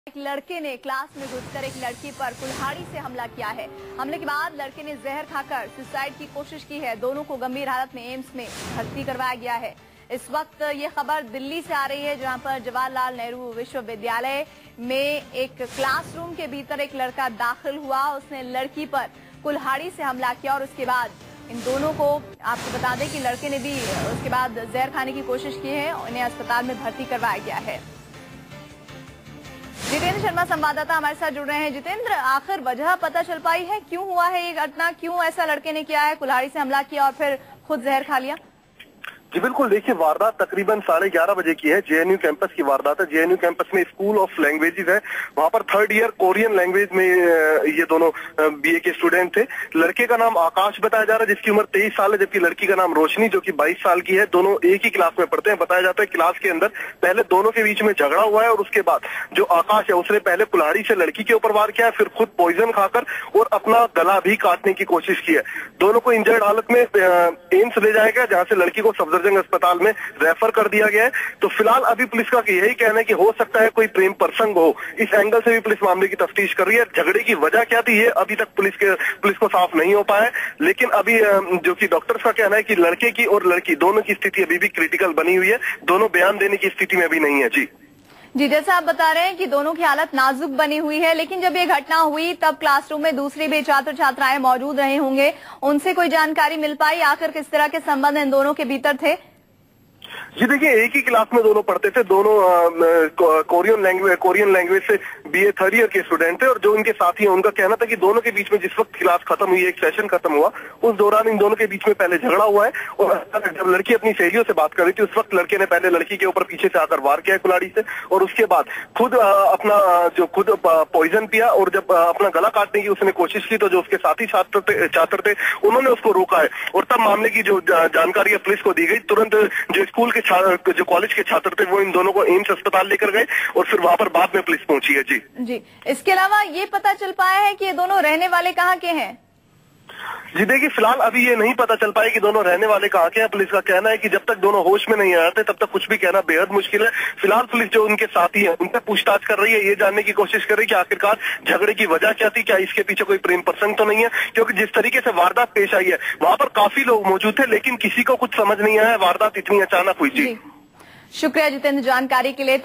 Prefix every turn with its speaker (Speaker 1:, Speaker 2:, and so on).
Speaker 1: एक लड़के ने क्लास में घुसकर एक लड़की पर कुल्हाड़ी से हमला किया है। हमले के बाद लड़के ने जहर खाकर सुसाइड की कोशिश की है। दोनों को गंभीर हालत में एम्स में भर्ती करवाया गया है। इस वक्त ये खबर दिल्ली से आ रही है, जहां पर जवाहरलाल नेहरू विश्वविद्यालय में एक क्लासरूम के भीतर एक लड़का दाखिल हुआ। उसने लड़की पर कुल्हाड़ी से हमला किया और उसके बाद इन दोनों को, आपको बता दें कि लड़के ने भी उसके बाद जहर खाने की कोशिश की है। उन्हें अस्पताल में भर्ती करवाया गया है। जितेंद्र शर्मा संवाददाता हमारे साथ जुड़ रहे हैं। जितेंद्र, आखिर वजह पता चल पाई है, क्यों हुआ है ये घटना? क्यों ऐसा लड़के ने किया है, कुल्हाड़ी से हमला किया और फिर खुद जहर खा लिया?
Speaker 2: जी बिल्कुल, देखिए वारदात तकरीबन 11:30 बजे की है। जेएनयू कैंपस की वारदात है। जेएनयू कैंपस में स्कूल ऑफ लैंग्वेजेस है, वहां पर 3rd ईयर कोरियन लैंग्वेज में ये दोनों बीए के स्टूडेंट थे। लड़के का नाम आकाश बताया जा रहा है, जिसकी उम्र 23 साल है, जबकि लड़की का नाम रोशनी जो कि 22 साल की है। दोनों एक ही क्लास में पढ़ते हैं। बताया जाता है क्लास के अंदर पहले दोनों के बीच में झगड़ा हुआ है और उसके बाद जो आकाश है उसने पहले कुल्हाड़ी से लड़की के ऊपर वार किया है, फिर खुद पॉइजन खाकर और अपना गला भी काटने की कोशिश की है। दोनों को इंजर्ड हालत में एम्स ले जाया गया, जहां से लड़की को सफदरजंग अस्पताल में रेफर कर दिया गया है। तो फिलहाल अभी पुलिस का यही कहना है कि हो सकता है कोई प्रेम प्रसंग हो। इस एंगल से भी पुलिस मामले की तफ्तीश कर रही है। झगड़े की वजह क्या थी ये अभी तक पुलिस को साफ नहीं हो पाया है। लेकिन अभी जो कि डॉक्टर्स का कहना है कि लड़के की और लड़की दोनों की स्थिति अभी भी क्रिटिकल बनी हुई है। दोनों बयान देने की स्थिति में अभी नहीं है। जी,
Speaker 1: जैसे आप बता रहे हैं कि दोनों की हालत नाजुक बनी हुई है, लेकिन जब ये घटना हुई तब क्लासरूम में दूसरे भी छात्र छात्राएं मौजूद रहे होंगे। उनसे कोई जानकारी मिल पाई आखिर किस तरह के संबंध इन दोनों के भीतर थे?
Speaker 2: जी देखिए, एक ही क्लास में दोनों पढ़ते थे। दोनों कोरियन लैंग्वेज से बीए 3rd ईयर के स्टूडेंट थे और जो इनके साथी हैं उनका कहना था कि दोनों के बीच में जिस वक्त क्लास खत्म हुई, एक सेशन खत्म हुआ, उस दौरान इन दोनों के बीच में पहले झगड़ा हुआ है। और जब लड़की अपनी सहेलियों से बात कर रही थी उस वक्त लड़के ने पहले लड़की के ऊपर पीछे से आकर वार किया कुल्हाड़ी से और उसके बाद खुद पॉइजन पिया और जब अपना गला काटने की उसने कोशिश की तो जो उसके साथी छात्र थे उन्होंने उसको रोका है और तब मामले की जो जानकारी है पुलिस को दी गई। तुरंत जो स्कूल के जो कॉलेज के छात्र थे वो इन दोनों को एम्स अस्पताल लेकर गए और फिर वहां पर बाद में पुलिस पहुंची है। जी,
Speaker 1: इसके अलावा ये पता चल पाया है कि ये दोनों रहने वाले कहाँ के हैं?
Speaker 2: जी देखिए, फिलहाल अभी ये नहीं पता चल पाया कि दोनों रहने वाले कहाँ के हैं। पुलिस का कहना है कि जब तक दोनों होश में नहीं आते तब तक कुछ भी कहना बेहद मुश्किल है। फिलहाल पुलिस जो उनके साथी है उनसे पूछताछ कर रही है, ये जानने की कोशिश कर रही है कि आखिरकार झगड़े की वजह क्या थी, क्या इसके पीछे कोई प्रेम प्रसंग तो नहीं है। क्योंकि जिस तरीके से वारदात पेश आई है वहां पर काफी लोग मौजूद थे, लेकिन किसी को कुछ समझ नहीं आया, वारदात इतनी अचानक हुई। जी,
Speaker 1: शुक्रिया जितेंद्र जानकारी के लिए।